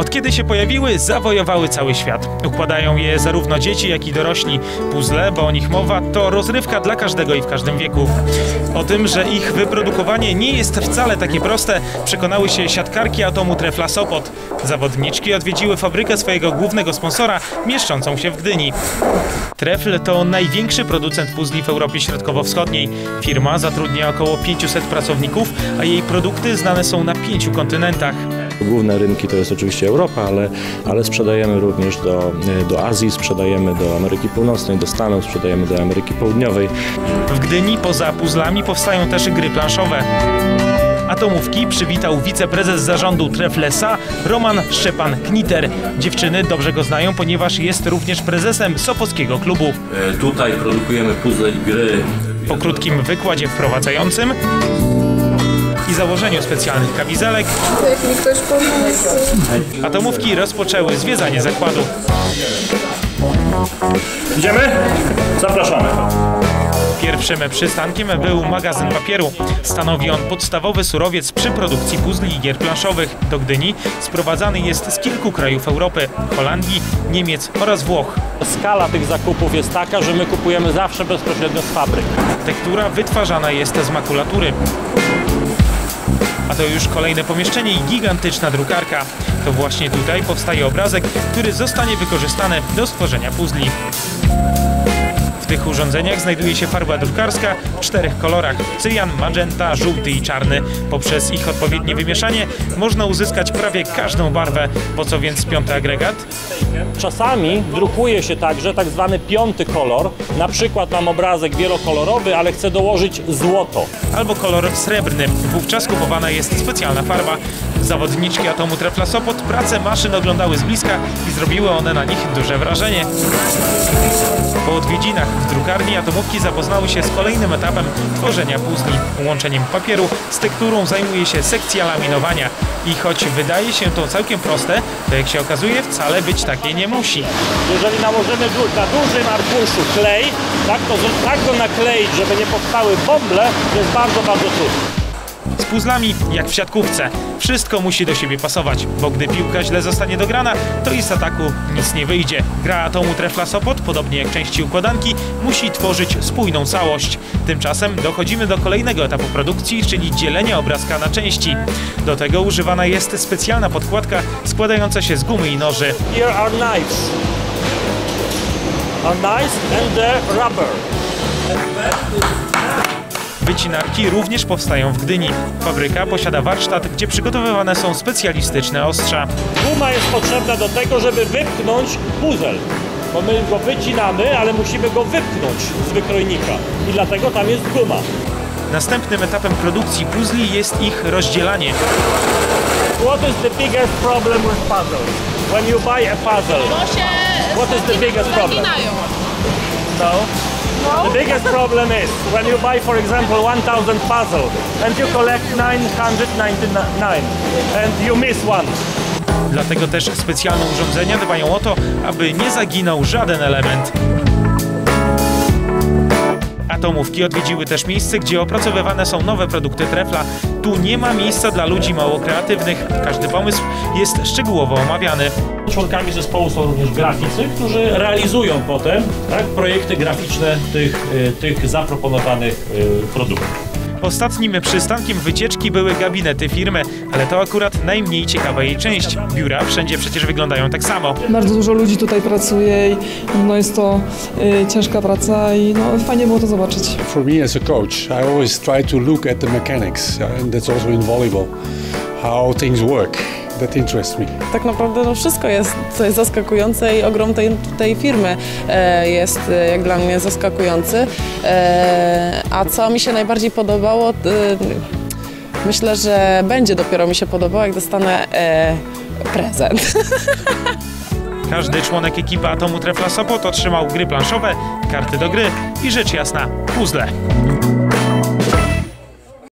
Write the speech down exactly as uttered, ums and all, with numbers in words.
Od kiedy się pojawiły, zawojowały cały świat. Układają je zarówno dzieci, jak i dorośli. Puzzle, bo o nich mowa, to rozrywka dla każdego i w każdym wieku. O tym, że ich wyprodukowanie nie jest wcale takie proste, przekonały się siatkarki Atomu Trefla Sopot. Zawodniczki odwiedziły fabrykę swojego głównego sponsora, mieszczącą się w Gdyni. Trefl to największy producent puzli w Europie Środkowo-Wschodniej. Firma zatrudnia około pięciuset pracowników, a jej produkty znane są na pięciu kontynentach. Główne rynki to jest oczywiście Europa, ale, ale sprzedajemy również do, do Azji, sprzedajemy do Ameryki Północnej, do Stanów, sprzedajemy do Ameryki Południowej. W Gdyni poza puzzlami powstają też gry planszowe. Atomówki przywitał wiceprezes zarządu Treflesa Roman Szczepan-Kniter. Dziewczyny dobrze go znają, ponieważ jest również prezesem Sopockiego klubu. E, tutaj produkujemy puzzle i gry. Po krótkim wykładzie wprowadzającym i założeniu specjalnych kamizelek, jak mi ktoś pomógł. atomówki rozpoczęły zwiedzanie zakładu. Idziemy? Zapraszamy. Pierwszym przystankiem był magazyn papieru. Stanowi on podstawowy surowiec przy produkcji puzli i gier planszowych. Do Gdyni sprowadzany jest z kilku krajów Europy: Holandii, Niemiec oraz Włoch. Skala tych zakupów jest taka, że my kupujemy zawsze bezpośrednio z fabryk. Tektura wytwarzana jest z makulatury. A to już kolejne pomieszczenie i gigantyczna drukarka. To właśnie tutaj powstaje obrazek, który zostanie wykorzystany do stworzenia puzli. W tych urządzeniach znajduje się farba drukarska w czterech kolorach: cyjan, magenta, żółty i czarny. Poprzez ich odpowiednie wymieszanie można uzyskać prawie każdą barwę. Po co więc piąty agregat? Czasami drukuje się także tak zwany piąty kolor. Na przykład mam obrazek wielokolorowy, ale chcę dołożyć złoto. Albo kolor srebrny. Wówczas kupowana jest specjalna farba. Zawodniczki Atomu Trefla Sopot pracę maszyn oglądały z bliska i zrobiły one na nich duże wrażenie. Po odwiedzinach w drukarni atomówki zapoznały się z kolejnym etapem tworzenia puzli. Łączeniem papieru z tekturą zajmuje się sekcja laminowania. I choć wydaje się to całkiem proste, to jak się okazuje wcale być takie nie musi. Jeżeli nałożymy na dużym arkuszu klej, tak, to tak go nakleić, żeby nie powstały bąble, jest bardzo, bardzo trudno. Z puzzlami jak w siatkówce. Wszystko musi do siebie pasować, bo gdy piłka źle zostanie dograna, to i z ataku nic nie wyjdzie. Gra Atomu Trefla Sopot, podobnie jak części układanki, musi tworzyć spójną całość. Tymczasem dochodzimy do kolejnego etapu produkcji, czyli dzielenia obrazka na części. Do tego używana jest specjalna podkładka składająca się z gumy i noży. Here are knives. Are knives and the rubber. Wycinarki również powstają w Gdyni. Fabryka posiada warsztat, gdzie przygotowywane są specjalistyczne ostrza. Guma jest potrzebna do tego, żeby wypchnąć puzzle. Bo my go wycinamy, ale musimy go wypchnąć z wykrojnika. I dlatego tam jest guma. Następnym etapem produkcji puzli jest ich rozdzielanie. What is the biggest problem with puzzles? When you buy a puzzle, what is the biggest problem? No. The biggest problem is when you buy, for example, one thousand puzzle and you collect nine hundred ninety-nine and you miss one. Dlatego też specjalne urządzenia dbają o to, aby nie zaginął żaden element. Atomówki odwiedziły też miejsce, gdzie opracowywane są nowe produkty Trefla. Tu nie ma miejsca dla ludzi mało kreatywnych. Każdy pomysł jest szczegółowo omawiany. Członkami zespołu są również graficy, którzy realizują potem, tak, projekty graficzne tych, tych zaproponowanych produktów. Ostatnim przystankiem wycieczki były gabinety firmy, ale to akurat najmniej ciekawa jej część. Biura wszędzie przecież wyglądają tak samo. Bardzo dużo ludzi tutaj pracuje i no jest to y, ciężka praca i no, fajnie było to zobaczyć. For me as a coach, I always try to look at the mechanics, and that's also in volleyball, how things work. That interests me. Tak naprawdę no wszystko jest, co jest zaskakujące i ogrom tej, tej firmy e, jest e, jak dla mnie zaskakujący. E, a co mi się najbardziej podobało, e, myślę, że będzie dopiero mi się podobało, jak dostanę e, prezent. Każdy członek ekipy Atomu Trefla Sopot otrzymał gry planszowe, karty do gry i rzecz jasna puzzle.